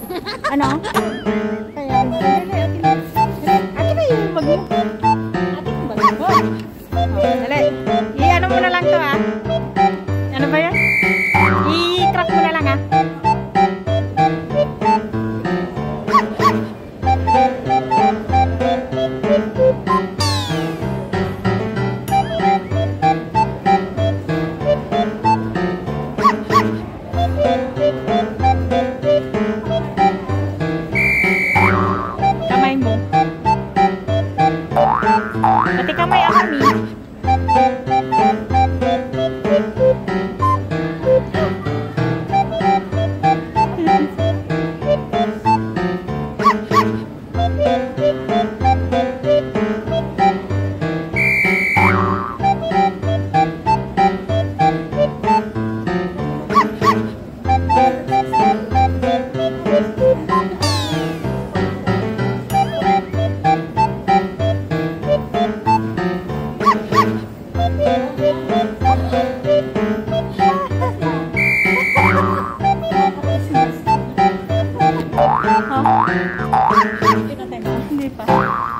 Ano? Kaya, akin na yung bag mo. Akin yung bag mo. Dali. I-ano mo na lang to ah. Ano ba yan? I-crack mo na lang ah. Kamay mo. Pati kamay ang kami. Hindi pa.